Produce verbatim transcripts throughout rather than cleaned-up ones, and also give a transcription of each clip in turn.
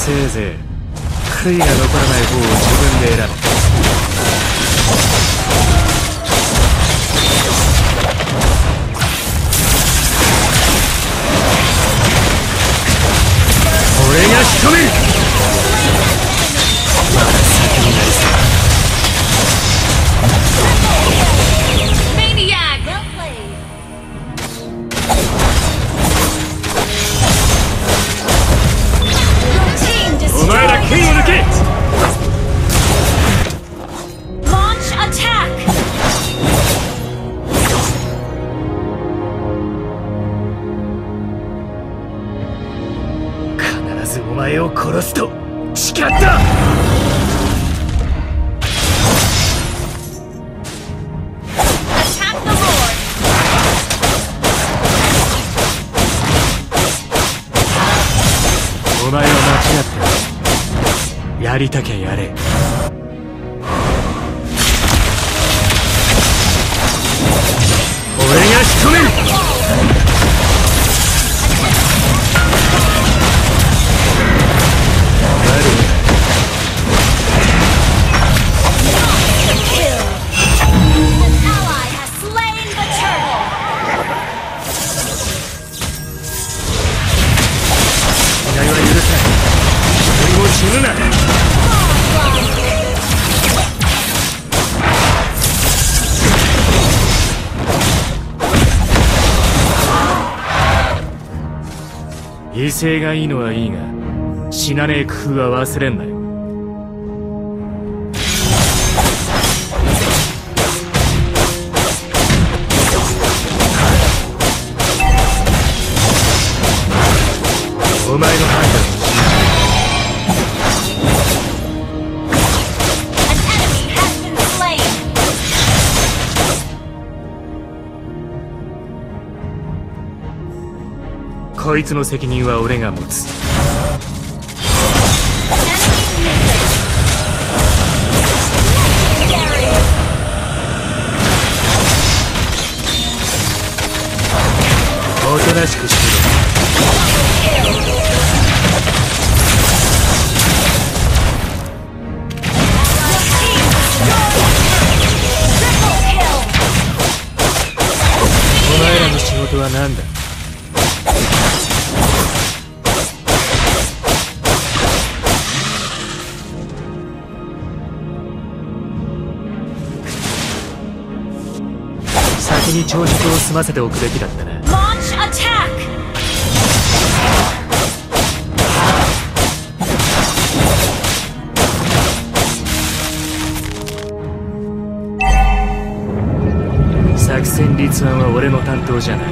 せいぜい悔いが残らない方を自分で選ぶ。俺が仕留める。まだ先になりそうだ。お前ら剣を抜け。必ずお前を殺すと誓った。お前は間違ってる。やりたきゃやれ。俺が仕留める。威勢がいいのはいいが、死なねえ工夫は忘れんなよ。お前の判断を信じる。こいつの責任は俺が持つ。おとなしくしろ。お前らの仕事は何だ。先に朝食を済ませておくべきだったな。作戦立案は俺の担当じゃない。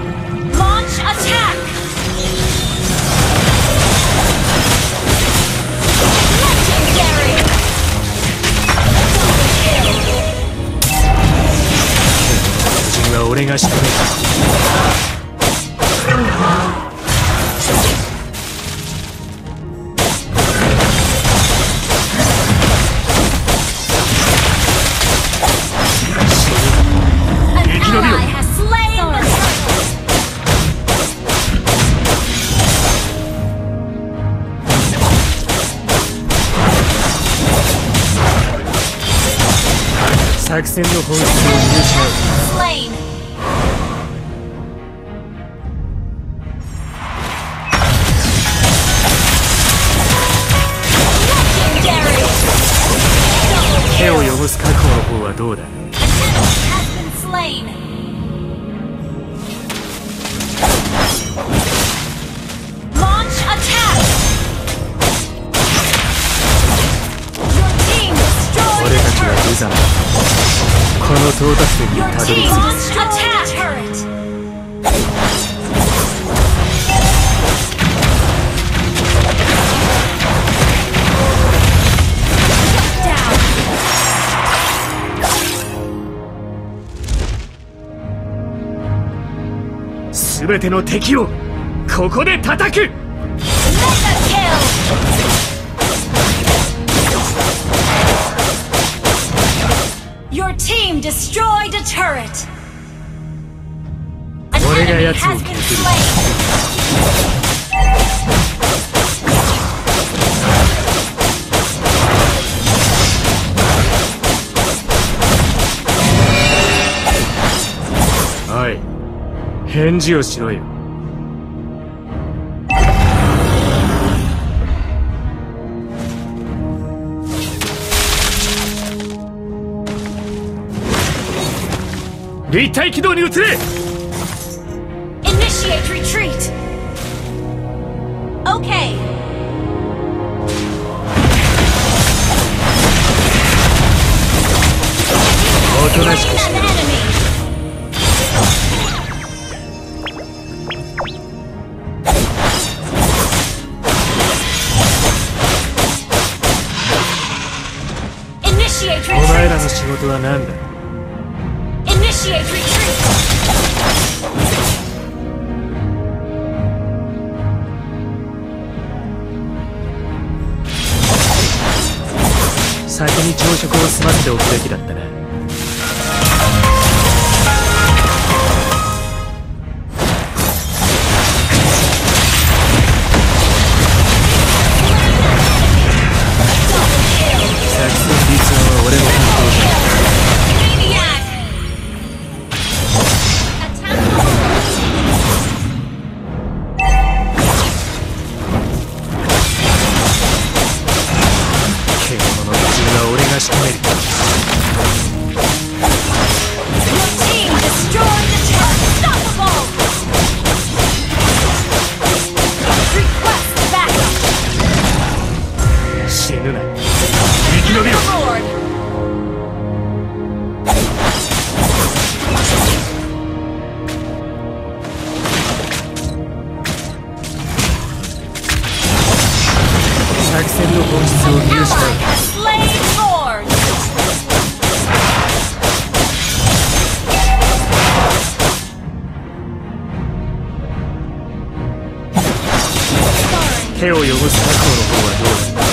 俺が仕留める。生き延びろ。作戦の本質を見失う。手を汚す覚悟の方はどうだ。俺たちは無残だ。この到達点にたどり着いた。全ての敵をここで叩く。 Your team destroyed a turret. 俺が奴を削る。 返事をしろよ。立体軌道に移れ。 Initiate retreat. Okay. おとなしくしろ。 Initiate お前らの retreat. 仕事は何だ。 Initiate retreat. 先に朝食を済ませておくべきだったな。作戦立案は俺の担当だ。 作戦の本質を見失う。手を汚す覚悟の方はどうだ。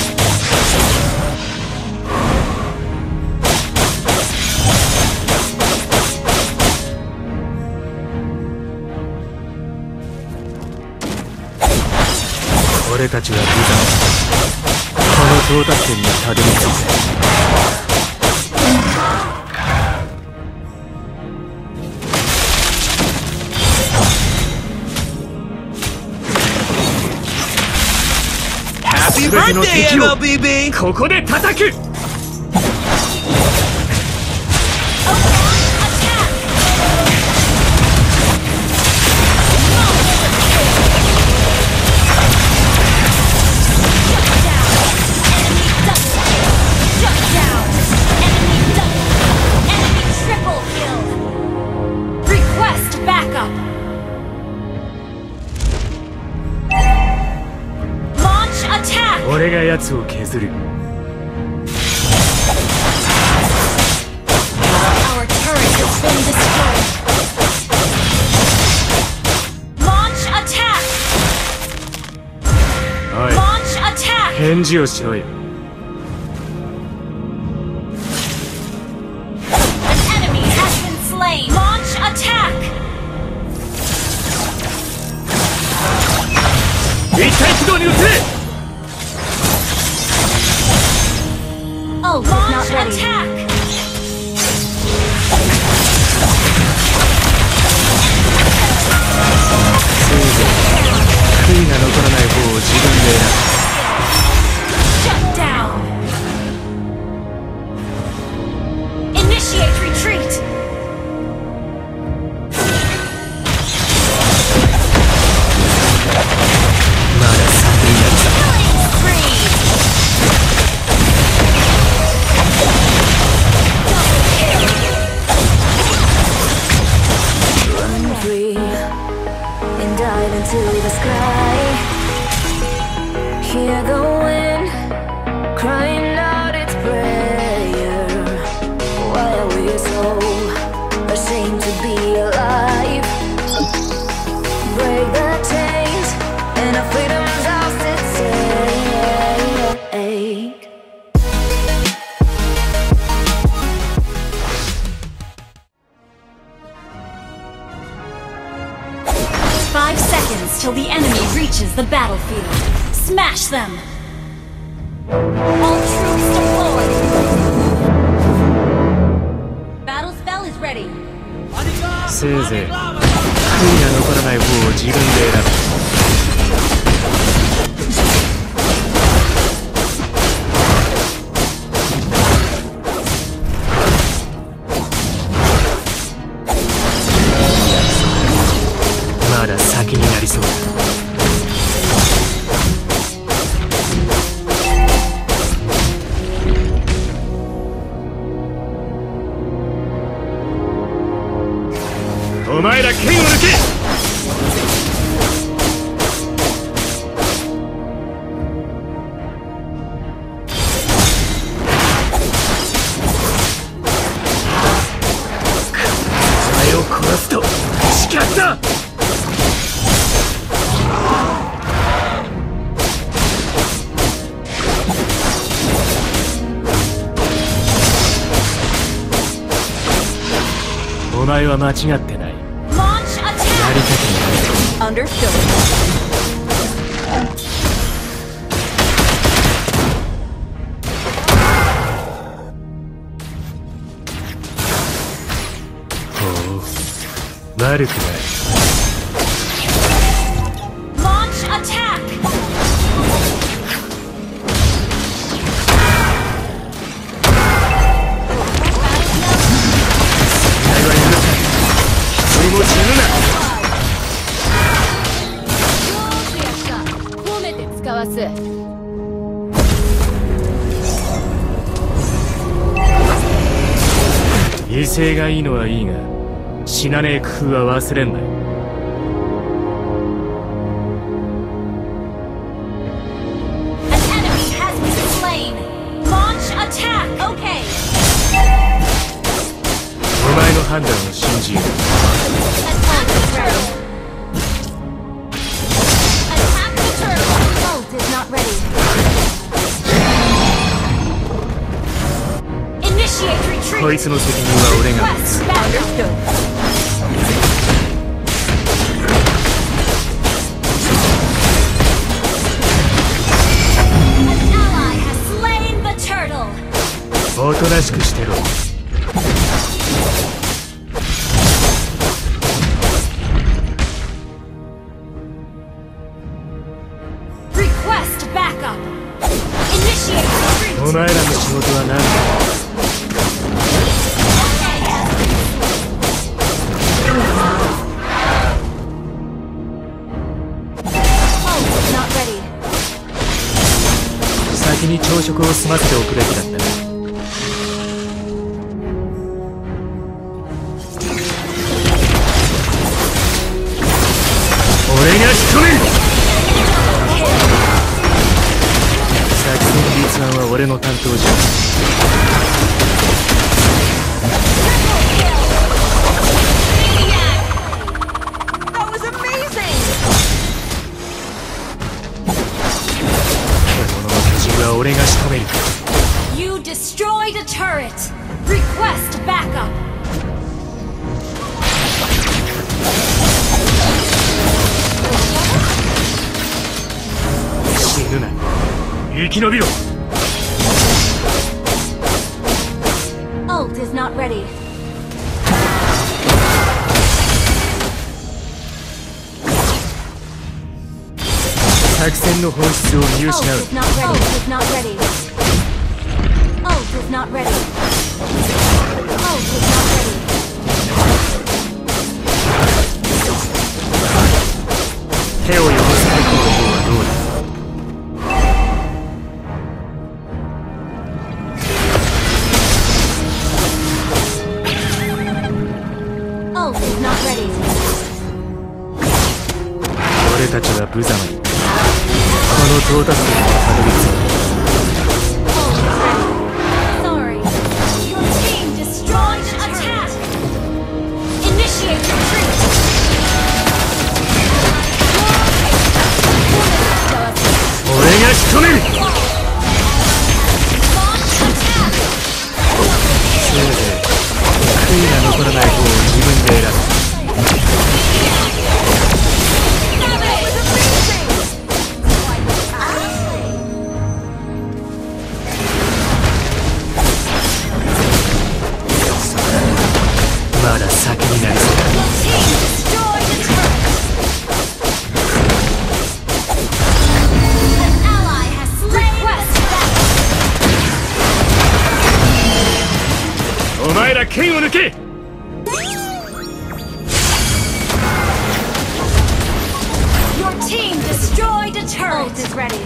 俺たちは無残、この到達点にたどり着いた。全ての敵をここで叩く。俺が奴を削る。 Our turret has been destroyed. Launch attack. おい、 Launch attack. 返事をしろよ。 An enemy has been slain. Launch attack. 立体軌道に移れ。 Oh, launch attack! せいぜい悔いが残らない方を自分で選 Shut down! Initiate retreat! まだ寒いやつだ。 And dive into the sky. Hear the wind crying out its prayer. Why are we so ashamed to be alive? Break the chains and our freedom's ours to take. Five seconds till the enemy reaches the battlefield. Smash them! All troops deployed! Battle spell is ready. せいぜい悔いが残らない方を自分で選ぶ。まだ先になりそうだ。お前ら剣を抜け。お前を殺すと誓った。お前は間違ってない。 Launch やり attack! たくない。 Understood. ほう、悪くない。 Launch attack! お前は許さない。一人も死ぬな。 褒めて使わす。 威勢がいいのはいいが、死なねえ工夫は忘れんなよ。 An enemy has been slain! Launch attack! Okay! お前の判断を信じよう。 Attack the turtle! Attack the turtle! Ult is not ready. Initiate こい retreat! つの責任は俺が持 Request つ。 backup! An ally has slain the turtle! おとなしくしてろ。 Request backup! Initiate retreat! お前らの仕事は何だ。 Ult is not ready. 先に朝食を済ませておくべきだったな。俺が仕留める。作戦立案は俺の担当じゃ。 That was amazing! 獣の巨人は俺が仕留める。 You destroyed a turret! Request backup! 死ぬな。生き延びろ。 Ult is not ready. 作戦の本質を見 Ult 失う。 is not ready. Ult is not ready. Ult is not ready. Ult is not ready. 手を汚す最高の方はどうだ。 Ult is not ready. 俺たちは無様にこの到達点にたどり着いた。 Ult is ready. Sorry. Your team destroyed an attack. Initiate retreat. 俺が仕留める。 Launch attack. せいぜい悔いが残らない方を自分で選ぶ。 まだ先になりそうだ。 Your team destroyed a から剣を抜け。 Your team destroyed a turret. Ult is ready.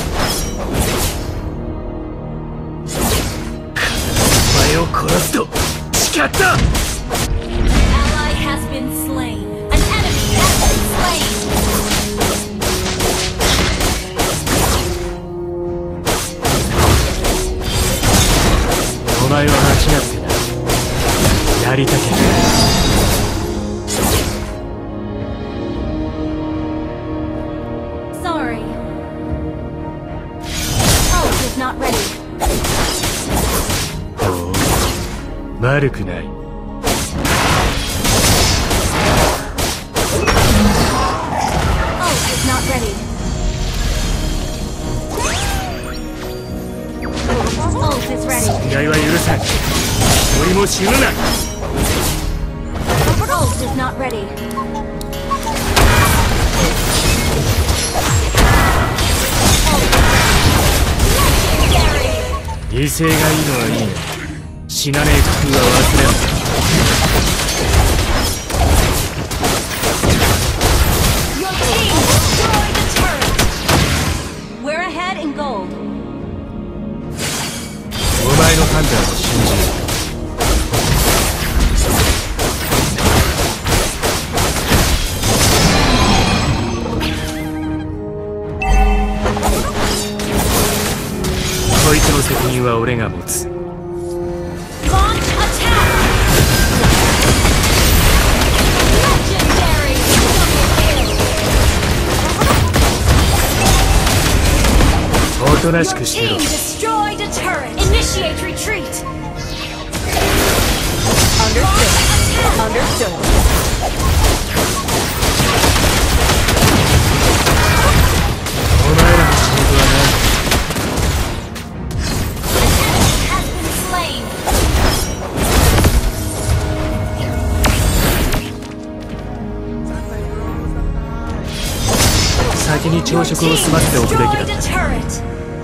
お前を殺すと誓った。 An ally has been slain. An enemy has been slain. お前は間違ってない。やりたければ。 Sorry. Ult is not ready. ほう、悪くない。 Ult is not ready. Ult is ready. 依頼は許さん。一人も死ぬな。 Ult is not ready. Legendary. 犠牲がいいのはいいが、死なねえ工夫は忘れん。 Your team destroyed the turret. We're ahead in gold. お前の判断を信じる。 こいつの責任は俺が持つ。 Launch attack. Legendary. Double kill. おとなし Your くしてろ。 team destroyed a turret. Initiate retreat. Understood. Understood. お前らの仕事はない。 Has been slain. 先に朝食を済ませておくべきだった。 Destroyed a turret.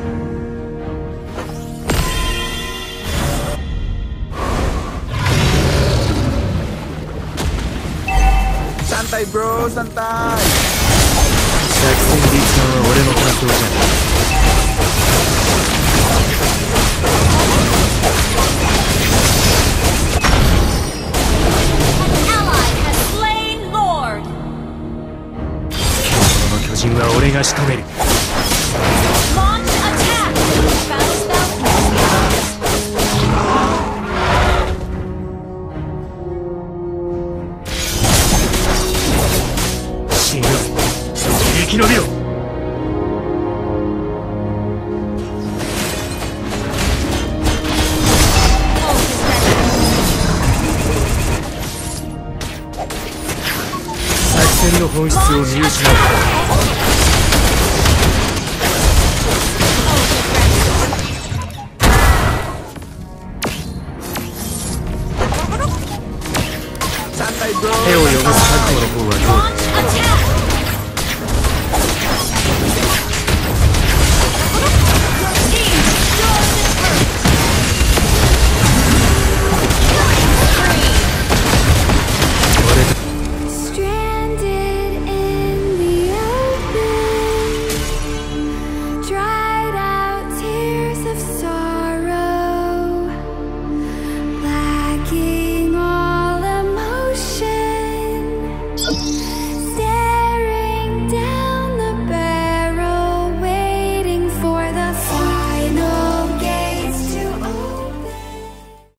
サンタイブロー、サンタイ。 作戦立案は俺の担当じゃない。 Ally has slain Lord. この巨人は俺が仕留める。 Launch attack. Battle spell initiated. 死ぬ。生き延びろ。 Ult is ready. 作戦の本質を見失う。